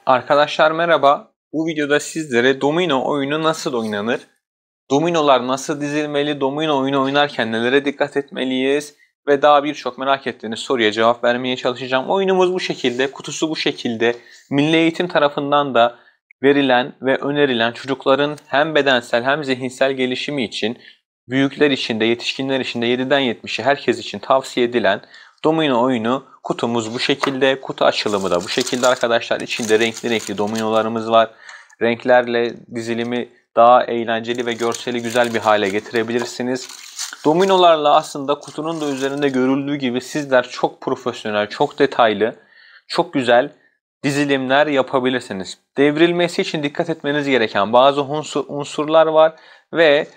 Arkadaşlar merhaba. Bu videoda sizlere domino oyunu nasıl oynanır? Dominolar nasıl dizilmeli? Domino oyunu oynarken nelere dikkat etmeliyiz? Ve daha birçok merak ettiğiniz soruya cevap vermeye çalışacağım. Oyunumuz bu şekilde, kutusu bu şekilde. Milli Eğitim tarafından da verilen ve önerilen çocukların hem bedensel hem zihinsel gelişimi için, büyükler için de yetişkinler için de 7'den 70'e herkes için tavsiye edilen domino oyunu. Kutumuz bu şekilde. Kutu açılımı da bu şekilde arkadaşlar. İçinde renkli renkli dominolarımız var. Renklerle dizilimi daha eğlenceli ve görseli güzel bir hale getirebilirsiniz. Dominolarla aslında kutunun da üzerinde görüldüğü gibi sizler çok profesyonel, çok detaylı, çok güzel dizilimler yapabilirsiniz. Devrilmesi için dikkat etmeniz gereken bazı unsurlar var ve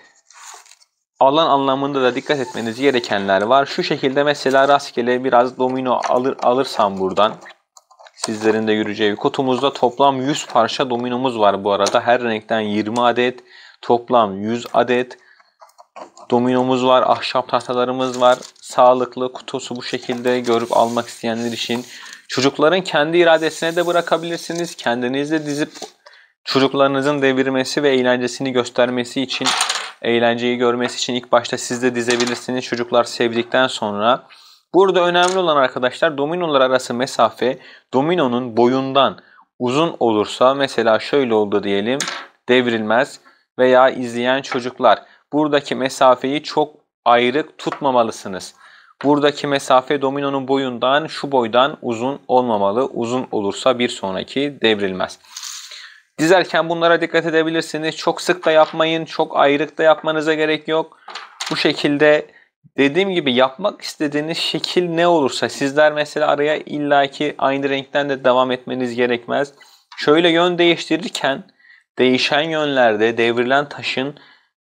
alan anlamında da dikkat etmeniz gerekenler var. Şu şekilde mesela rastgele biraz domino alırsam buradan, sizlerin de göreceği kutumuzda toplam 100 parça dominomuz var bu arada. Her renkten 20 adet, toplam 100 adet dominomuz var. Ahşap tahtalarımız var. Sağlıklı, kutusu bu şekilde, görüp almak isteyenler için. Çocukların kendi iradesine de bırakabilirsiniz. Kendiniz de dizip çocuklarınızın devirmesi ve eğlencesini göstermesi için, eğlenceyi görmesi için ilk başta siz de dizebilirsiniz. Çocuklar sevdikten sonra. Burada önemli olan arkadaşlar, dominolar arası mesafe dominonun boyundan uzun olursa, mesela şöyle oldu diyelim, devrilmez. Veya izleyen çocuklar, buradaki mesafeyi çok ayrık tutmamalısınız. Buradaki mesafe dominonun boyundan, şu boydan uzun olmamalı. Uzun olursa bir sonraki devrilmez. Dizerken bunlara dikkat edebilirsiniz. Çok sık da yapmayın, çok ayrık da yapmanıza gerek yok. Bu şekilde, dediğim gibi, yapmak istediğiniz şekil ne olursa, sizler mesela araya illaki aynı renkten de devam etmeniz gerekmez. Şöyle yön değiştirirken değişen yönlerde devrilen taşın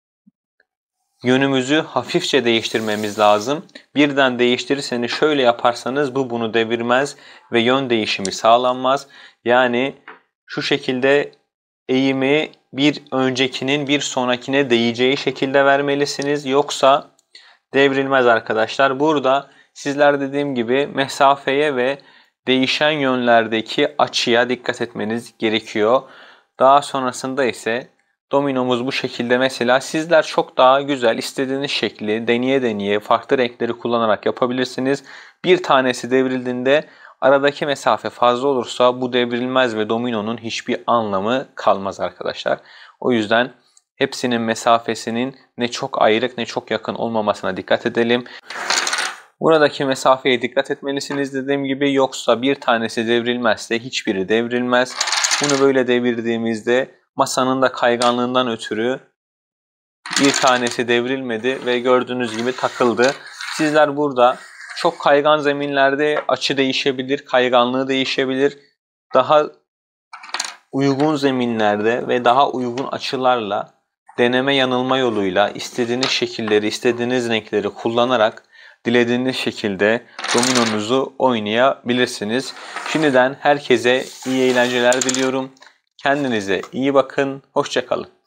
yönümüzü hafifçe değiştirmemiz lazım. Birden değiştirirseniz, şöyle yaparsanız bunu devirmez ve yön değişimi sağlanmaz. Yani şu şekilde eğimi bir öncekinin bir sonrakine değeceği şekilde vermelisiniz. Yoksa devrilmez arkadaşlar. Burada sizler, dediğim gibi, mesafeye ve değişen yönlerdeki açıya dikkat etmeniz gerekiyor. Daha sonrasında ise dominomuz bu şekilde. Mesela sizler çok daha güzel, istediğiniz şekli deneye deneye farklı renkleri kullanarak yapabilirsiniz. Bir tanesi devrildiğinde aradaki mesafe fazla olursa bu devrilmez ve dominonun hiçbir anlamı kalmaz arkadaşlar. O yüzden hepsinin mesafesinin ne çok ayrık ne çok yakın olmamasına dikkat edelim. Buradaki mesafeye dikkat etmelisiniz dediğim gibi, yoksa bir tanesi devrilmezse hiçbiri devrilmez. Bunu böyle devirdiğimizde masanın da kayganlığından ötürü bir tanesi devrilmedi ve gördüğünüz gibi takıldı. Sizler burada çok kaygan zeminlerde açı değişebilir, kayganlığı değişebilir. Daha uygun zeminlerde ve daha uygun açılarla, deneme yanılma yoluyla istediğiniz şekilleri, istediğiniz renkleri kullanarak dilediğiniz şekilde dominonuzu oynayabilirsiniz. Şimdiden herkese iyi eğlenceler diliyorum. Kendinize iyi bakın. Hoşça kalın.